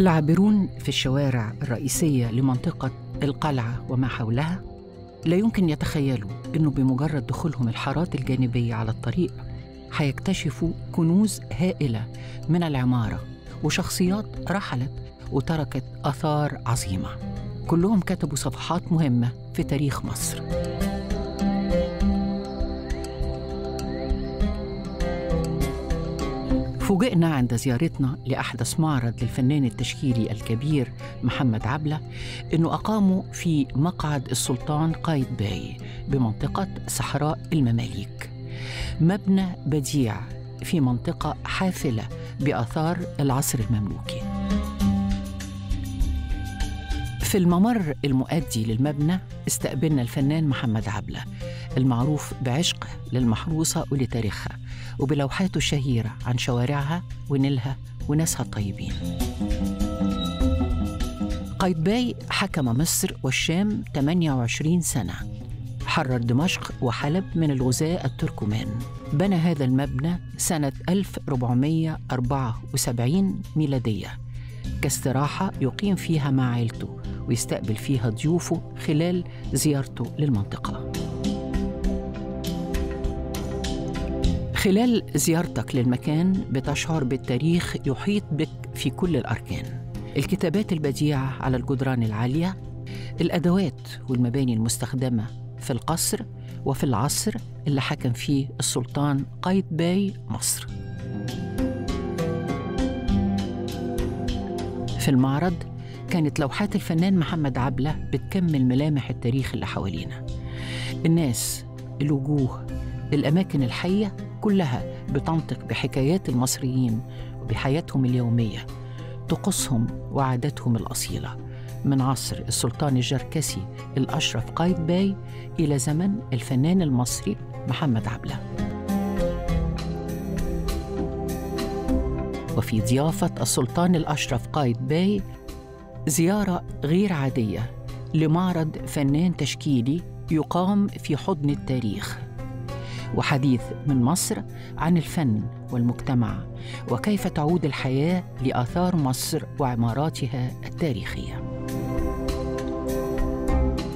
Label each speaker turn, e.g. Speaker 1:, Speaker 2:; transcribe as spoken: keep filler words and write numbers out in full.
Speaker 1: العابرون في الشوارع الرئيسية لمنطقة القلعة وما حولها لا يمكن يتخيلوا إنه بمجرد دخولهم الحارات الجانبية على الطريق هيكتشفوا كنوز هائلة من العمارة وشخصيات رحلت وتركت آثار عظيمة، كلهم كتبوا صفحات مهمة في تاريخ مصر. فوجئنا عند زيارتنا لأحدث معرض للفنان التشكيلي الكبير محمد عبلة إنه أقاموا في مقعد السلطان قايتباي بمنطقة صحراء المماليك، مبنى بديع في منطقة حافلة بآثار العصر المملوكي. في الممر المؤدي للمبنى استقبلنا الفنان محمد عبلة المعروف بعشقه للمحروسة ولتاريخها وبلوحاته الشهيرة عن شوارعها ونيلها وناسها الطيبين. قايتباي حكم مصر والشام ثمانية وعشرين سنة، حرر دمشق وحلب من الغزاة التركمان. بنى هذا المبنى سنة ألف وأربعمائة وأربعة وسبعين ميلادية كاستراحة يقيم فيها مع عائلته ويستقبل فيها ضيوفه خلال زيارته للمنطقة. خلال زيارتك للمكان بتشعر بالتاريخ يحيط بك في كل الأركان، الكتابات البديعة على الجدران العالية، الأدوات والمباني المستخدمة في القصر وفي العصر اللي حكم فيه السلطان قايتباي مصر. في المعرض كانت لوحات الفنان محمد عبلة بتكمل ملامح التاريخ اللي حوالينا، الناس، الوجوه، الأماكن الحية كلها بتنطق بحكايات المصريين وبحياتهم اليومية، طقوسهم وعاداتهم الأصيلة من عصر السلطان الجركسي الأشرف قايتباي إلى زمن الفنان المصري محمد عبلة. وفي ضيافة السلطان الأشرف قايتباي زيارة غير عادية لمعرض فنان تشكيلي يقام في حضن التاريخ، وحديث من مصر عن الفن والمجتمع وكيف تعود الحياة لآثار مصر وعماراتها التاريخية.